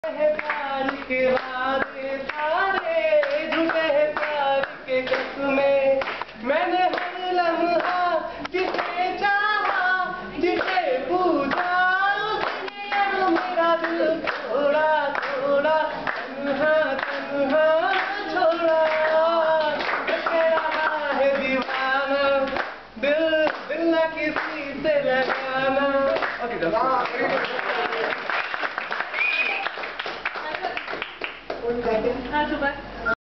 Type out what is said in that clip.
प्यार के वादे सारे झूठे हैं, प्यार के कसमें मैंने हर लम्हा जिसे चाहा, जिसे पूछा, उसने अब मेरा दिल थोड़ा थोड़ा तन्हा तन्हा छोड़ा। कह रहा है दीवाना, दिल दिल न किसी से लगाना।